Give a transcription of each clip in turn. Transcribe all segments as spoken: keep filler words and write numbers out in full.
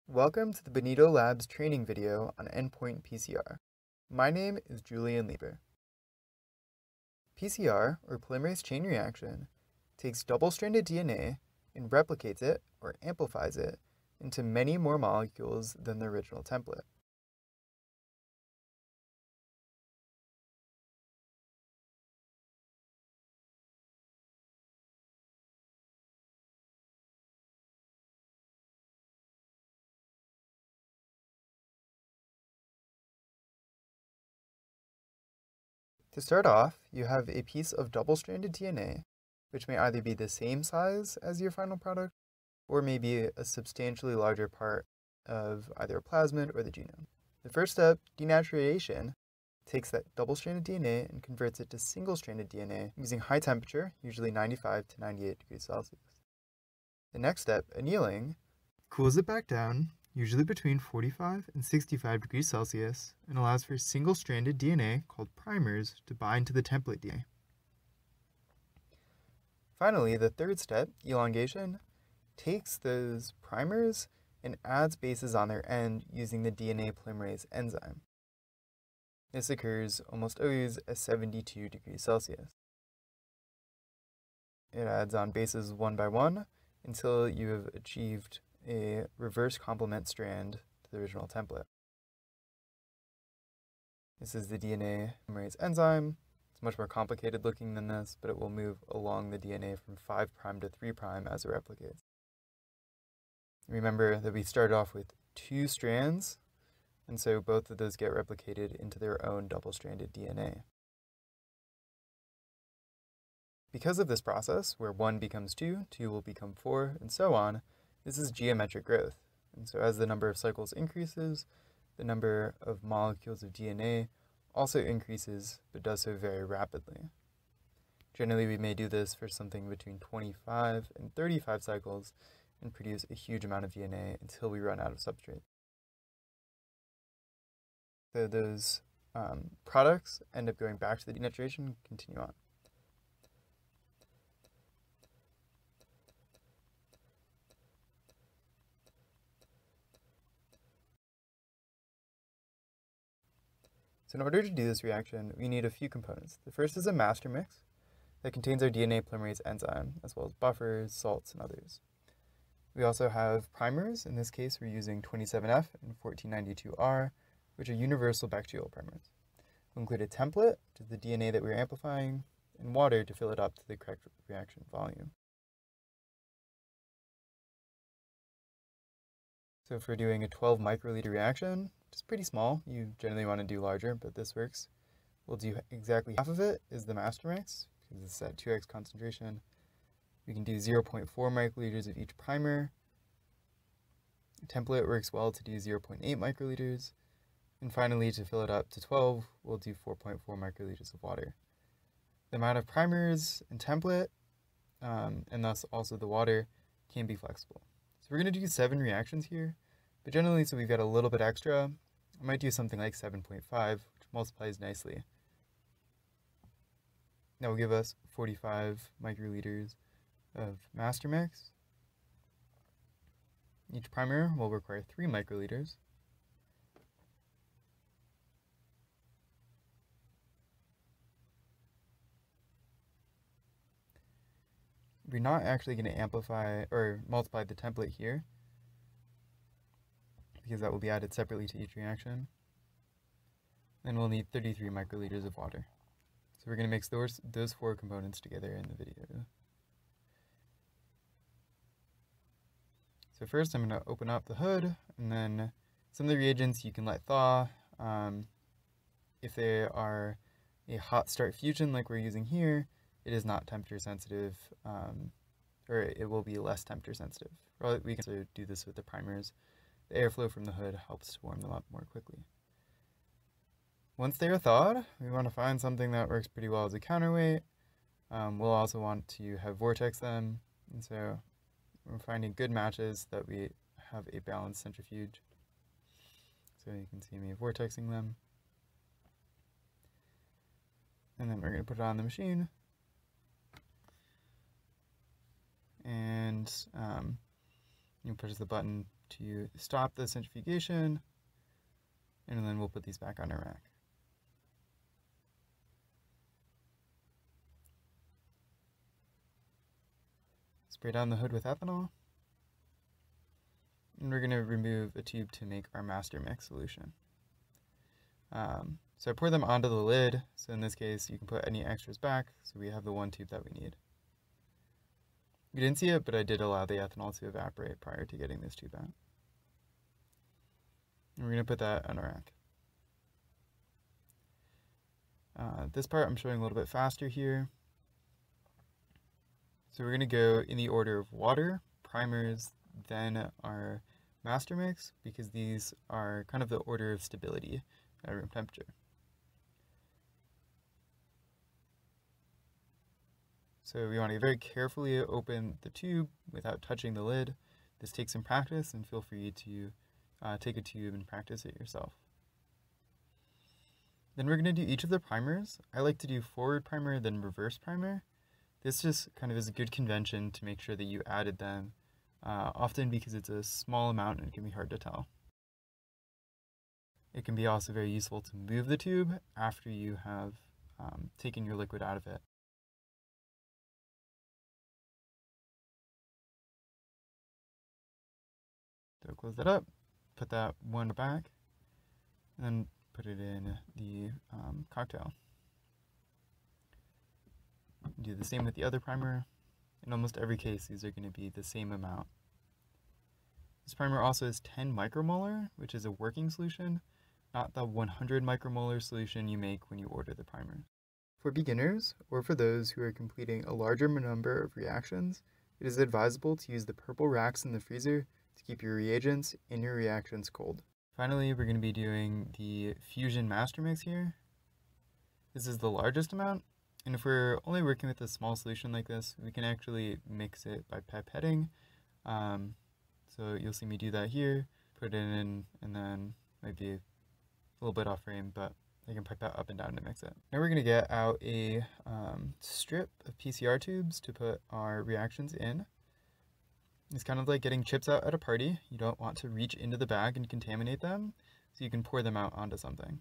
Welcome to the Bonito Lab's training video on Endpoint P C R. My name is Julian Liber. P C R, or polymerase chain reaction, takes double-stranded D N A and replicates it, or amplifies it, into many more molecules than the original template. To start off, you have a piece of double-stranded D N A, which may either be the same size as your final product, or maybe a substantially larger part of either a plasmid or the genome. The first step, denaturation, takes that double-stranded D N A and converts it to single-stranded D N A using high temperature, usually ninety-five to ninety-eight degrees Celsius. The next step, annealing, cools it back down, usually between forty-five and sixty-five degrees Celsius, and allows for single-stranded D N A called primers to bind to the template D N A. Finally, the third step, elongation, takes those primers and adds bases on their end using the D N A polymerase enzyme. This occurs almost always at seventy-two degrees Celsius. It adds on bases one by one until you have achieved a reverse complement strand to the original template. This is the D N A polymerase enzyme. It's much more complicated looking than this, but it will move along the D N A from five prime to three prime as it replicates. Remember that we started off with two strands, and so both of those get replicated into their own double-stranded D N A. Because of this process, where one becomes two, two will become four, and so on, this is geometric growth. And so as the number of cycles increases, the number of molecules of D N A also increases, but does so very rapidly. Generally, we may do this for something between twenty-five and thirty-five cycles and produce a huge amount of D N A until we run out of substrate. So those um, products end up going back to the denaturation and continue on. So in order to do this reaction, we need a few components. The first is a master mix that contains our D N A polymerase enzyme, as well as buffers, salts, and others. We also have primers. In this case, we're using twenty-seven F and fourteen ninety-two R, which are universal bacterial primers. We'll include a template, which is the D N A that we're amplifying, and water to fill it up to the correct reaction volume. So if we're doing a twelve microliter reaction, which is pretty small, you generally want to do larger, but this works. We'll do exactly half of it is the master mix, because it's at two X concentration. We can do zero point four microliters of each primer. The template works well to do zero point eight microliters. And finally, to fill it up to twelve, we'll do four point four microliters of water. The amount of primers and template, um, and thus also the water, can be flexible. So we're going to do seven reactions here, but generally, so we've got a little bit extra, I might do something like seven point five, which multiplies nicely. That will give us forty-five microliters of master mix. Each primer will require three microliters. We're not actually going to amplify or multiply the template here, because that will be added separately to each reaction. Then we'll need thirty-three microliters of water. So we're going to mix those, those four components together in the video. So first I'm going to open up the hood, and then some of the reagents you can let thaw. Um, if they are a hot start fusion like we're using here, it is not temperature sensitive, um, or it will be less temperature sensitive. We can also do this with the primers. The airflow from the hood helps to warm them up more quickly. Once they are thawed, we want to find something that works pretty well as a counterweight. Um, we'll also want to have vortex them, and so we're finding good matches that we have a balanced centrifuge. So you can see me vortexing them. And then we're going to put it on the machine. And um, you push the button to stop the centrifugation, and then we'll put these back on our rack. Spray down the hood with ethanol, and we're going to remove a tube to make our master mix solution. Um, so I pour them onto the lid, so in this case you can put any extras back, so we have the one tube that we need. You didn't see it, but I did allow the ethanol to evaporate prior to getting this tube out. And we're going to put that on our rack. Uh, this part I'm showing a little bit faster here. So we're going to go in the order of water, primers, then our master mix, because these are kind of the order of stability at room temperature. So we want to very carefully open the tube without touching the lid. This takes some practice, and feel free to uh, take a tube and practice it yourself. Then we're going to do each of the primers. I like to do forward primer, then reverse primer. This just kind of is a good convention to make sure that you added them, uh, often because it's a small amount and it can be hard to tell. It can be also very useful to move the tube after you have um, taken your liquid out of it. So close that up, put that one back, and then put it in the um, cocktail. Do the same with the other primer. In almost every case, these are going to be the same amount. This primer also is ten micromolar, which is a working solution, not the one hundred micromolar solution you make when you order the primer. For beginners, or for those who are completing a larger number of reactions, it is advisable to use the purple racks in the freezer to keep your reagents and your reactions cold. Finally, we're going to be doing the fusion master mix here. This is the largest amount, and if we're only working with a small solution like this, we can actually mix it by pipetting. Um, so you'll see me do that here, put it in, and then might be a little bit off frame, but I can pipette up and down to mix it. Now we're going to get out a um, strip of P C R tubes to put our reactions in. It's kind of like getting chips out at a party. You don't want to reach into the bag and contaminate them, so you can pour them out onto something.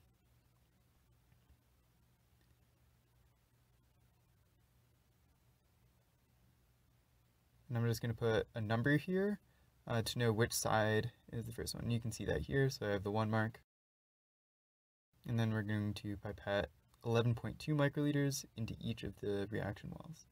And I'm just going to put a number here uh, to know which side is the first one. You can see that here, so I have the one mark. And then we're going to pipette eleven point two microliters into each of the reaction wells.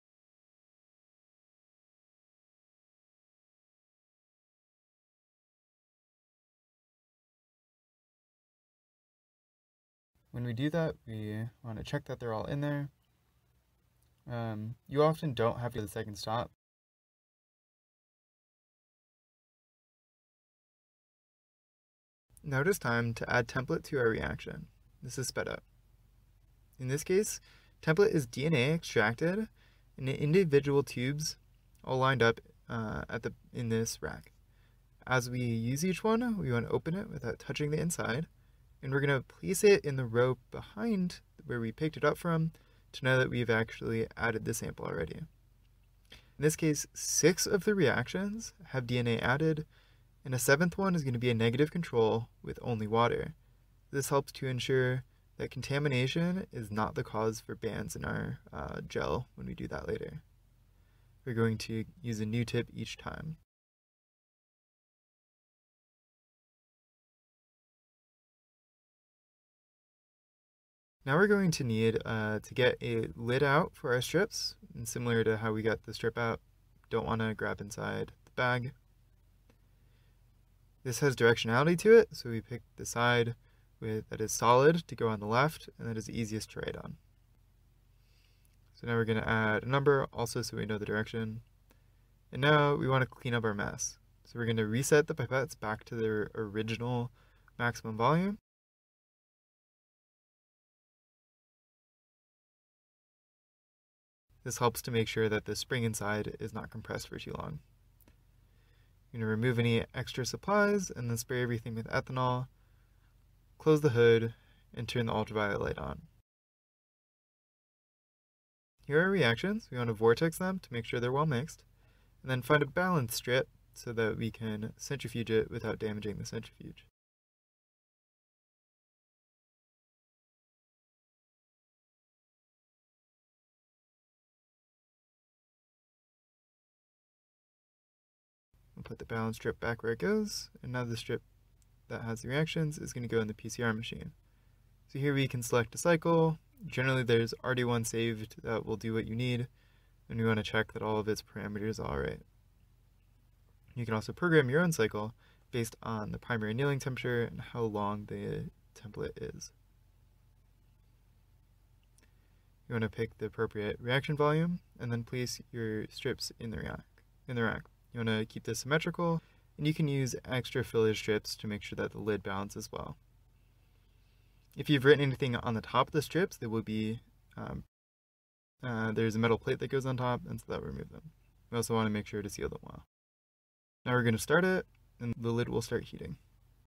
When we do that, we want to check that they're all in there. Um, you often don't have to do the second stop. Now it is time to add template to our reaction. This is sped up. In this case, template is D N A extracted in individual tubes all lined up uh, at the in this rack. As we use each one, we want to open it without touching the inside, and we're going to place it in the row behind where we picked it up from to know that we've actually added the sample already. In this case, six of the reactions have D N A added, and a seventh one is going to be a negative control with only water. This helps to ensure that contamination is not the cause for bands in our uh, gel when we do that later. We're going to use a new tip each time. Now we're going to need uh, to get a lid out for our strips, and similar to how we got the strip out, don't want to grab inside the bag. This has directionality to it, so we pick the side with that is solid to go on the left, and that is the easiest to write on. So now we're going to add a number also so we know the direction. And now we want to clean up our mess. So we're going to reset the pipettes back to their original maximum volume. This helps to make sure that the spring inside is not compressed for too long. You're going to remove any extra supplies and then spray everything with ethanol, close the hood, and turn the ultraviolet light on. Here are our reactions. We want to vortex them to make sure they're well mixed, and then find a balance strip so that we can centrifuge it without damaging the centrifuge. We'll put the balance strip back where it goes, and now the strip that has the reactions is going to go in the P C R machine. So here we can select a cycle. Generally there's already one saved that will do what you need, and we want to check that all of its parameters are alright. You can also program your own cycle based on the primary annealing temperature and how long the template is. You want to pick the appropriate reaction volume and then place your strips in the rack. In the rack. You want to keep this symmetrical, and you can use extra filler strips to make sure that the lid balances well. If you've written anything on the top of the strips, they will be, um, uh, there's a metal plate that goes on top, and so that will remove them. We also want to make sure to seal them well. Now we're going to start it, and the lid will start heating.